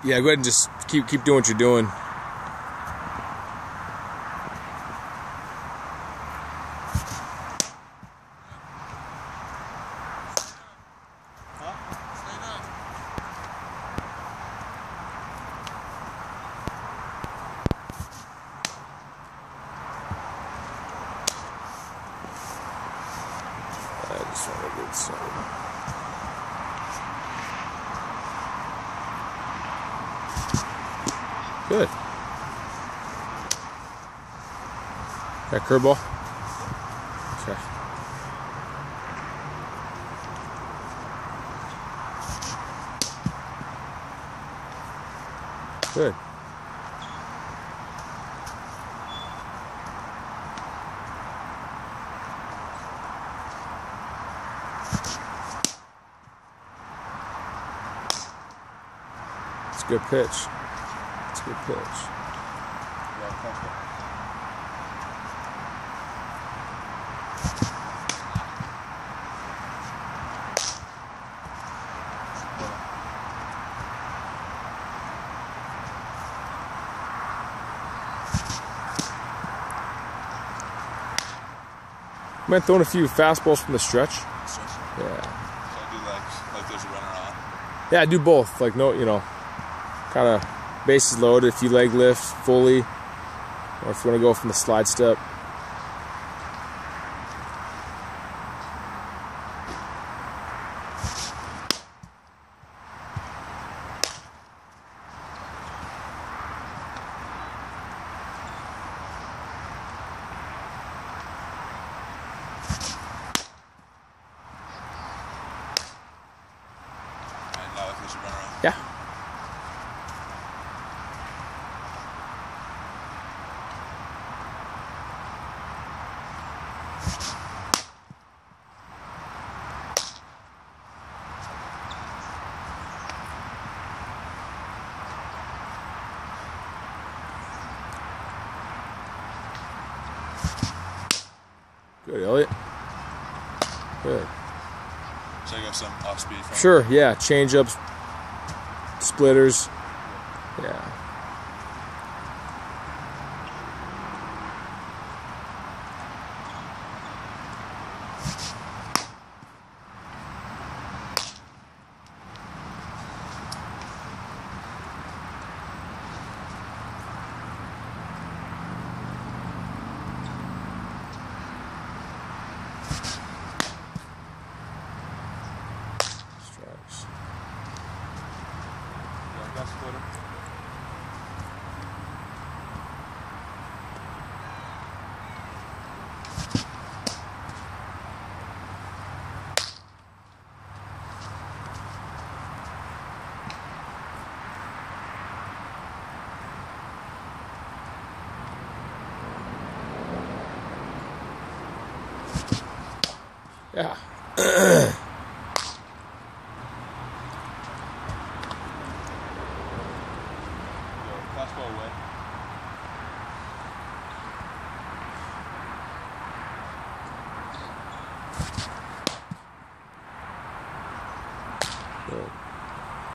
Yeah, go ahead and just keep doing what you're doing. I just want to get some. Good. That curveball? Okay. Good. It's a good pitch. It's a good pitch. Might throwing a few fastballs from the stretch. Yeah. So I do like there's a runner on. Yeah, I do both. Like no, kind of bases loaded. If you leg lift fully, or if you want to go from the slide step. Yeah. Good, Elliot. Good. Should I go some off speed? Sure, yeah. Change ups, splitters. Yeah. Strikes. Yeah.